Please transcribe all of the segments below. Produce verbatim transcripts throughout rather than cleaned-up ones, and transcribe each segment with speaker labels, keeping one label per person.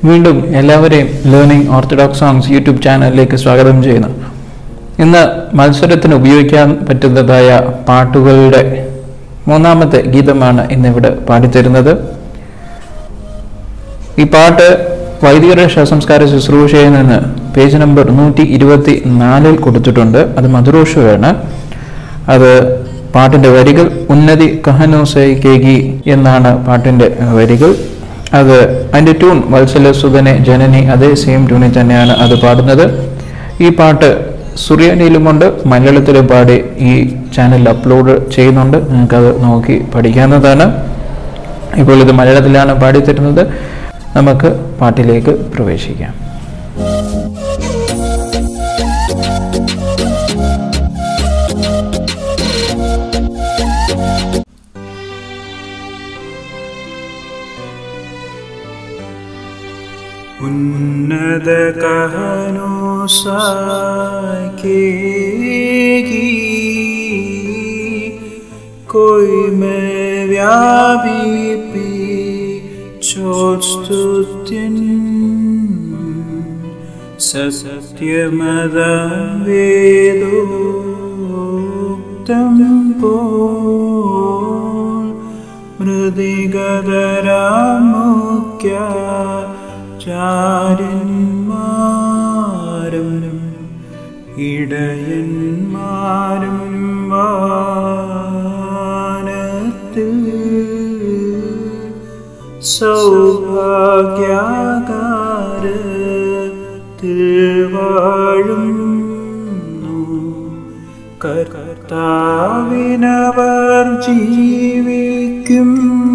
Speaker 1: വീണ്ടും എല്ലാവരെയും learning orthodox songs YouTube ചാനലിലേക്ക് സ്വാഗതം ചെയ്യുന്നു. ഇന്ന് മത്സരത്തിന് ഉപയോഗിക്കാൻ പറ്റുന്നതായ പാട്ടുകളുടെ മൂന്നാമത്തെ ഗീതമാണ് ഇന്നിവിടെ പാടിത്തരുന്നത്. ഈ പാട്ട് വൈദികരുടെ ശവസംസ്കാര ശുശ്രൂഷയിൽ നിന്ന് പേജ് നമ്പർ നൂറ്റി ഇരുപത്തി നാലിൽ കൊടുത്തിട്ടുണ്ട്. അത് മധുരോഷമാണ്. അത് പാട്ടിൻ്റെ വരികൾ ഉന്നതി കാഹ്നോസാykeki എന്നാണ് പാട്ടിൻ്റെ വരികൾ. അത് അതിൻ്റെ ട്യൂൺ വത്സലസുതനെ ജനനി, അതേ സെയിം ട്യൂണിൽ തന്നെയാണ് അത് പാടുന്നത്. ഈ പാട്ട് സുറിയാനിയിലുമുണ്ട്, മലയാളത്തിലും പാടി ഈ ചാനലിൽ അപ്ലോഡ് ചെയ്യുന്നുണ്ട്. നിങ്ങൾക്കത് നോക്കി പഠിക്കാവുന്നതാണ്. ഇപ്പോൾ ഇത് മലയാളത്തിലാണ് പാടിത്തരുന്നത്. നമുക്ക് പാട്ടിലേക്ക് പ്രവേശിക്കാം.
Speaker 2: ഉന്നത കാഹ്നoosaykeki कोई मैं व्यापिपिचोत्स्तुत्यन् सत्यमदं वेदोक्तं पोल मृदिगधरामुख्या ചാരന്മാരും ഇടയന്മാരും വാനത്തിൽ സൗഭാഗ്യകാരത്തിൽ വാഴുന്നു. കർത്താവിനവർ ജീവിക്കും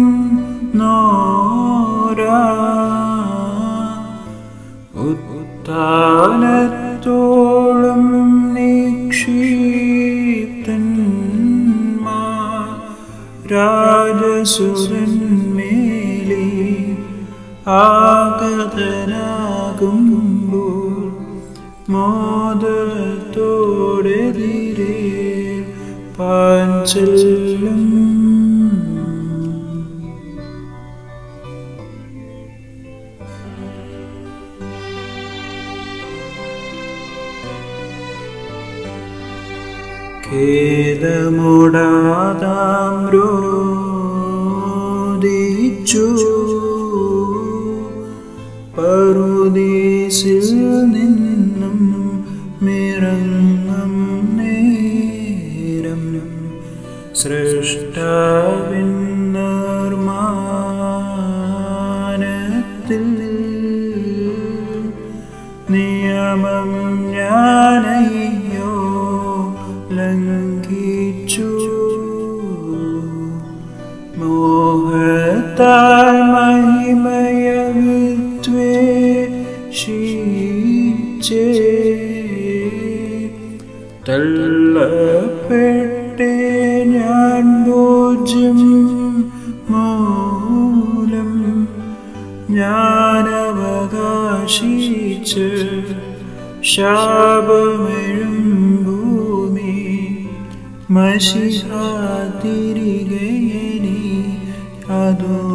Speaker 2: നോരാ ഉത്താനത്തോളം നിക്ഷിപ്തന്മാർ രാജസുരന്മേലേ ആഗതനാകുമ്പോൾ മോദത്തോടെതിരെ പാഞ്ചല്യം. ഖേദമോടാതാം രോദിച്ചു പറുദീസിൽ നിന്നും മിറങ്ങും നേരം സൃഷ്ടാവിൻ നിർമ്മാണത്തിൽ നിയമം ഞാനയ്യോ ലംഘിച്ചു. മോഹത്താൽ മഹിമയ വിദ്വേഷിച്ചേ തള്ളപ്പെട്ടേ ഞാൻ ബോധ്യം മൂലം ഞാനവകാശിച്ച് ശാപമെഴും ഭൂമി മഷിഹാ തിരികെ ഇനി അതോ